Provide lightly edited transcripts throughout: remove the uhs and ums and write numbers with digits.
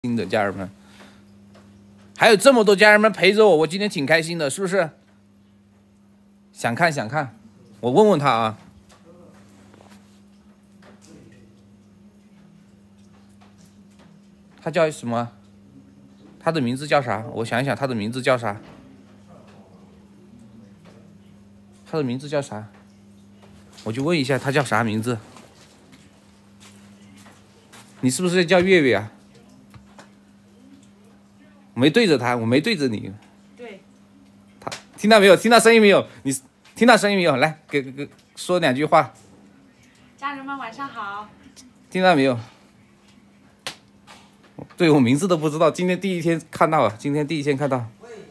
心的，家人们，还有这么多家人们陪着我，我今天挺开心的，是不是？想看想看，我问问他啊。他叫什么？他的名字叫啥？我想一想，他的名字叫啥？他的名字叫啥？我就问一下，他叫啥名字？你是不是叫月月啊？我没对着他，我没对着你。 对。 他听到没有？听到声音没有？你听到声音没有？来，给说两句话。 家人们晚上好。 听到没有？对我名字都不知道，今天第一天看到啊，今天第一天看到。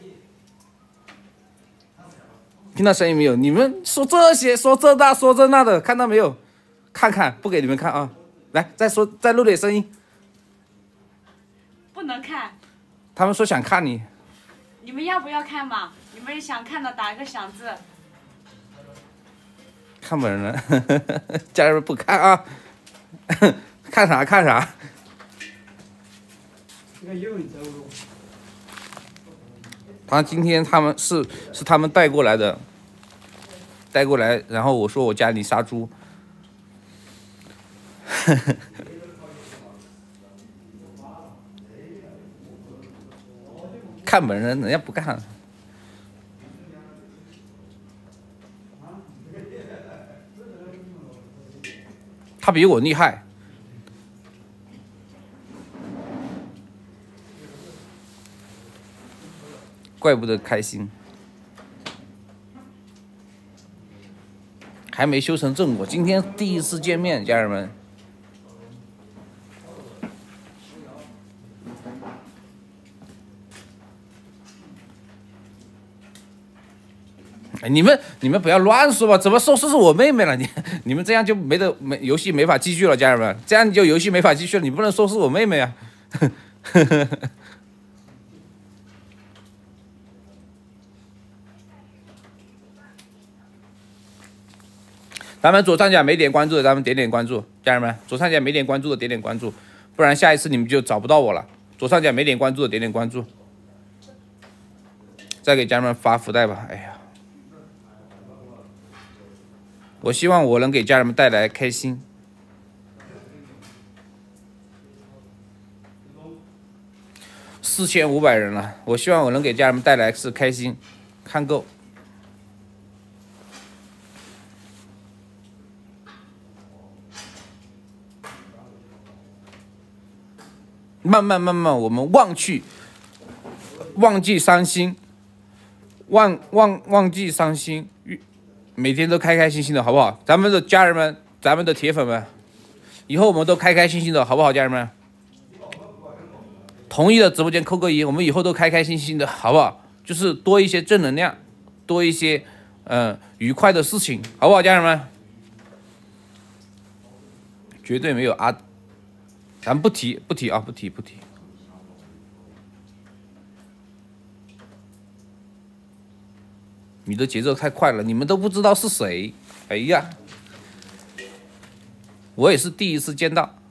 听到声音没有？你们说这些，说这那，说这那的，看到没有？看看，不给你们看啊！来，再录点声音。 不能看。 他们说想看你。 你们要不要看嘛？你们想看的打个响字。 看本人了，家人们不看啊！看啥看啥？他今天他们是他们带过来的，带过来，然后我说我家里杀猪。看本人，人家不看。他比我厉害。怪不得开心，还没修成正果。今天第一次见面，家人们。哎，你们不要乱说吧？怎么说是我妹妹了？你们这样就游戏没法继续了，家人们，这样就游戏没法继续了。你不能说是我妹妹啊！咱们左上角没点关注的，咱们点点关注，家人们，左上角没点关注的点点关注，不然下一次你们就找不到我了。左上角没点关注的点点关注，再给家人们发福袋吧。哎呀，我希望我能给家人们带来开心。4500人了，我希望我能给家人们带来是开心，看够。慢慢，我们忘记伤心，忘记伤心，每天都开开心心的，好不好？咱们的家人们，咱们的铁粉们，以后我们都开开心心的，好不好？家人们，同意的直播间扣个1，我们以后都开开心心的，好不好？就是多一些正能量，多一些愉快的事情，好不好？家人们，绝对没有啊。咱不提啊，不提。你的节奏太快了，你们都不知道是谁。哎呀，我也是第一次见到。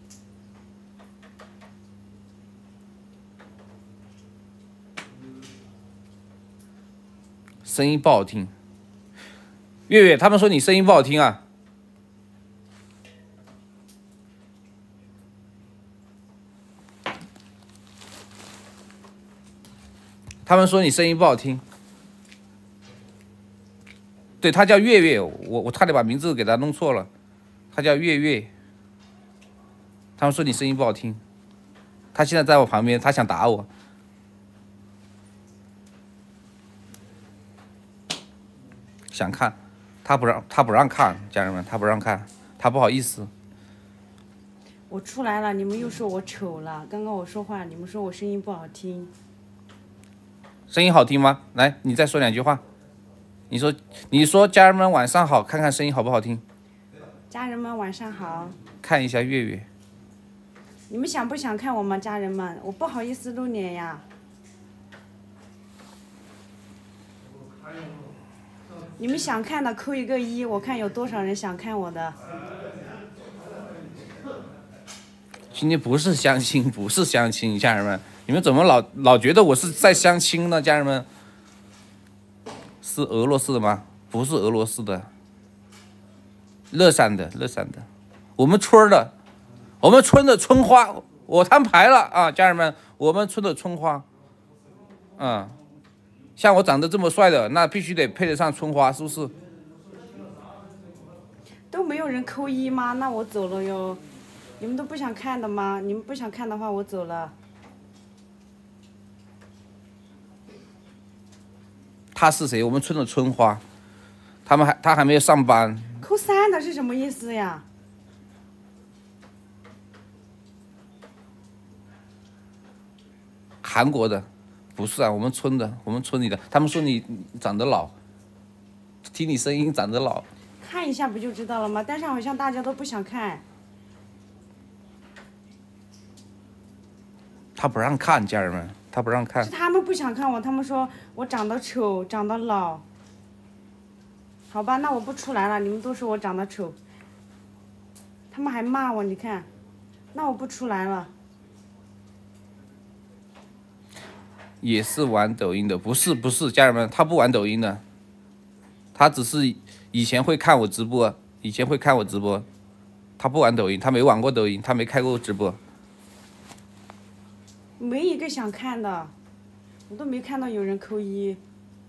声音不好听，月月，他们说你声音不好听啊。他们说你声音不好听，对，他叫月月，我差点把名字给他弄错了，他叫月月。他们说你声音不好听，他现在在我旁边，他想打我。想看，他不让看，家人们，他不让看，他不好意思。 我出来了，你们又说我丑了。刚刚我说话，你们说我声音不好听。 声音好听吗？来，你再说两句话。你说家人们晚上好，看看声音好不好听？ 家人们晚上好。 看一下月月。 你们想不想看我吗，家人们？我不好意思露脸呀。你们想看的扣一个1，我看有多少人想看我的。 今天不是相亲，不是相亲，家人们，你们怎么老觉得我是在相亲呢？家人们，是俄罗斯的吗？不是俄罗斯的，乐山的，我们村的，我们村的春花，我摊牌了啊，家人们，我们村的春花，像我长得这么帅的，那必须得配得上春花，是不是？ 都没有人扣一吗？那我走了哟。你们都不想看的吗？你们不想看的话，我走了。 他是谁？我们村的春花，他还没有上班。 扣3的是什么意思呀？ 韩国的，不是啊，我们村里的，他们说你长得老，听你声音长得老。 看一下不就知道了吗？但是好像大家都不想看。 他不让看，家人们，他不让看。 是他们不想看我，他们说我长得丑，长得老。好吧，那我不出来了，你们都说我长得丑。他们还骂我，你看，那我不出来了。 也是玩抖音的，不是，家人们，他不玩抖音的，他只是以前会看我直播，他不玩抖音，他没玩过抖音，他没开过直播。 没一个想看的，我都没看到有人扣1。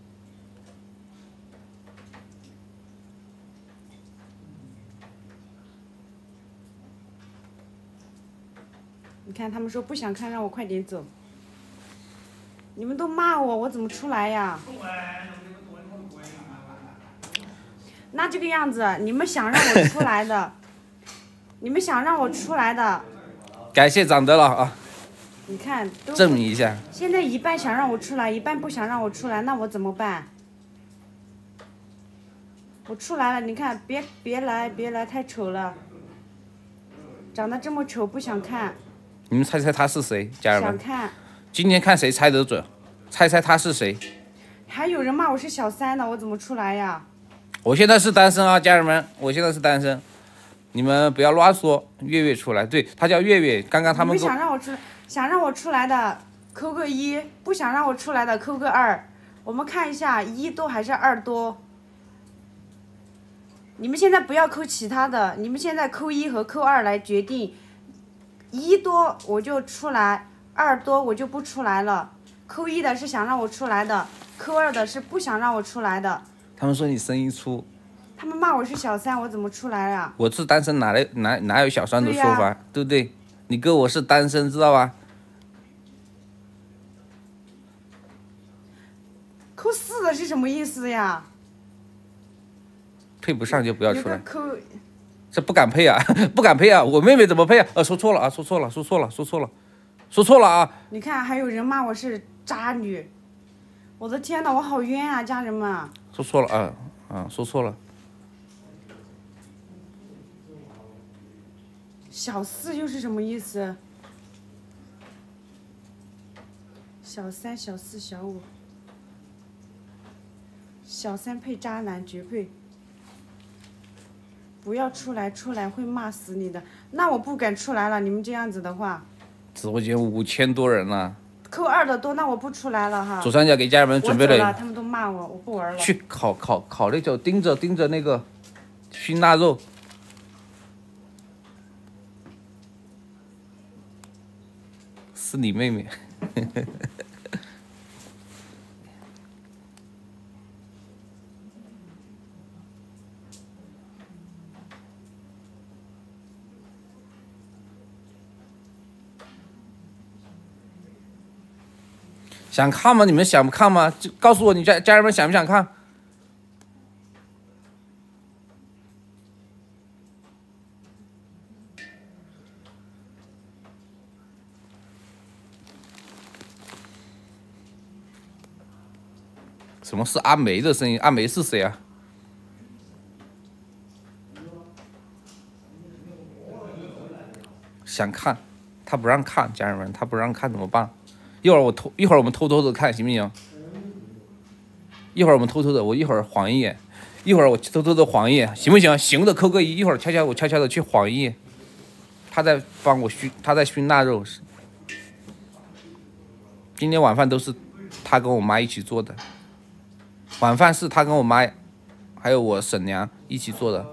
你看他们说不想看，让我快点走。你们都骂我，我怎么出来呀？那这个样子，你们想让我出来的， 感谢长德了啊！ 你看， 证明一下。 现在一半想让我出来，一半不想让我出来，那我怎么办？我出来了，你看，别来，太丑了，长得这么丑，不想看。 你们猜猜他是谁，家人们？ 想看。 今天看谁猜得准，猜猜他是谁？ 还有人骂我是小3呢，我怎么出来呀？ 我现在是单身啊，家人们，我现在是单身，你们不要乱说。月月出来，对他叫月月，刚刚他们想让我出来的扣个1，不想让我出来的扣个2。我们看一下1多还是2多。你们现在不要扣其他的，你们现在扣1和扣2来决定。1多我就出来，2多我就不出来了。扣1的是想让我出来的，扣2的是不想让我出来的。 他们说你声音粗。 他们骂我是小3，我怎么出来啊？ 我是单身，哪有小3的说法，对不对？你哥我是单身，知道吧？ 扣4的是什么意思呀？ 配不上就不要出来。这不敢配啊，不敢配啊！我妹妹怎么配啊？说错了啊，说错了啊！ 你看，还有人骂我是渣女，我的天哪，我好冤啊，家人们！ 说错了说错了。 小4又是什么意思？小3、小4、小5，小3配渣男绝配。不要出来会骂死你的。那我不敢出来了，你们这样子的话。 直播间5000多人了。 扣2的多，那我不出来了哈。 左上角给家人们准备了。 他们都骂我，我不玩了。 去烤那个，盯着那个熏腊肉。是你妹妹。想看吗？你们想不看吗？就告诉我，你家人们想不想看？什么是阿梅的声音？阿梅是谁啊？想看，他不让看，家人们，他不让看怎么办？一会儿我们偷偷的看，行不行？一会儿我们偷偷的，我一会儿晃一眼，一会儿我偷偷的晃一眼，行不行？行的扣个1，一会儿我悄悄的去晃一眼。 他在帮我熏，他在熏腊肉。今天晚饭都是他跟我妈一起做的，晚饭是他跟我妈还有我婶娘一起做的。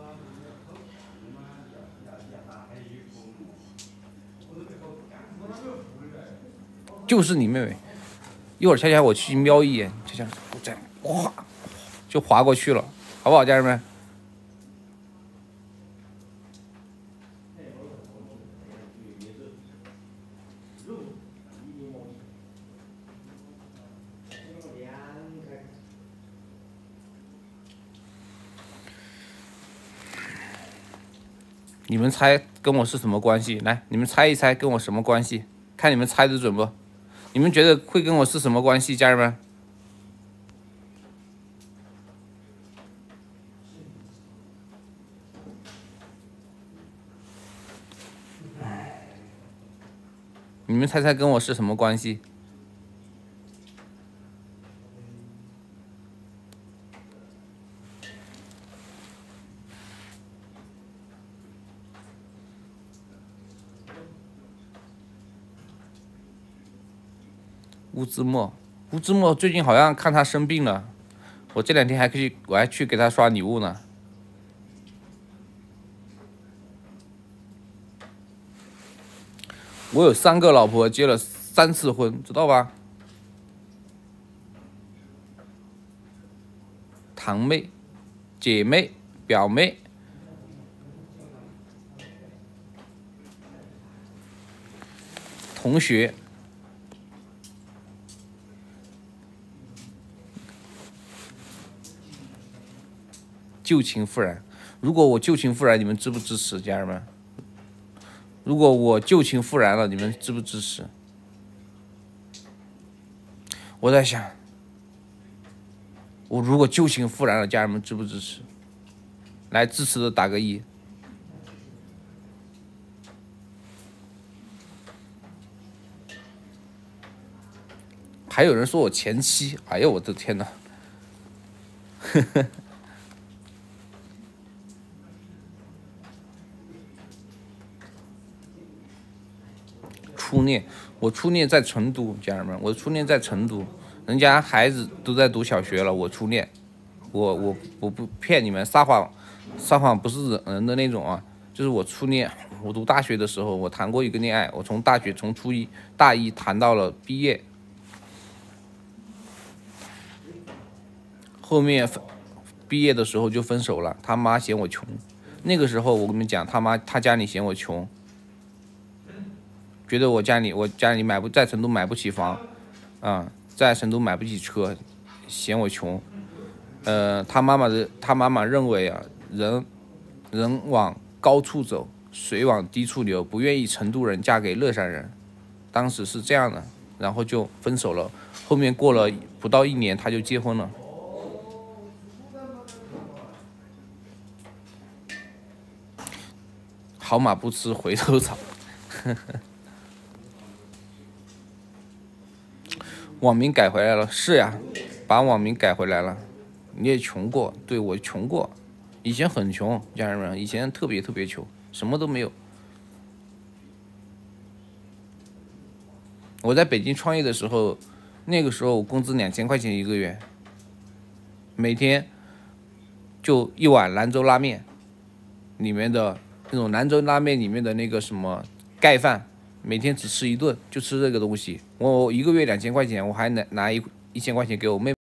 就是你妹妹，一会儿恰恰我去瞄一眼，就这样，我这样哗就划过去了，好不好，家人们？你们猜跟我是什么关系？来，你们猜一猜跟我什么关系？看你们猜的准不？你们觉得会跟我是什么关系，家人们？你们猜猜跟我是什么关系？乌兹莫，乌兹莫最近好像看他生病了，我这2天我还去给他刷礼物呢。我有3个老婆，结了3次婚，知道吧？堂妹、姐妹、表妹、同学。旧情复燃，如果我旧情复燃，你们支不支持，家人们？如果我旧情复燃了，你们支不支持？我在想，我如果旧情复燃了，家人们支不支持？来，支持的打个1。还有人说我前妻，哎呦我的天哪！呵呵。初恋，我初恋在成都，家人们，我初恋在成都，人家孩子都在读小学了，我初恋，我不骗你们，撒谎不是惹人的那种啊，就是我初恋，我读大学的时候，我谈过一个恋爱，我从大学从大一谈到了毕业，后面毕业的时候就分手了，他妈嫌我穷，那个时候我跟你们讲，他家里嫌我穷。觉得我家里在成都买不起房，在成都买不起车，嫌我穷。他妈妈认为啊，人往高处走，水往低处流，不愿意成都人嫁给乐山人，当时是这样的，然后就分手了。后面过了不到1年，他就结婚了。好马不吃回头草。呵呵。网名改回来了，是呀，把网名改回来了。你也穷过，对，我穷过，以前很穷，家人们，以前特别穷，什么都没有。我在北京创业的时候，那个时候我工资2000块钱1个月，每天就1碗兰州拉面，里面的那种兰州拉面里面的那个什么盖饭。每天只吃1顿，就吃这个东西。我1个月2000块钱，我还拿1000块钱给我妹妹。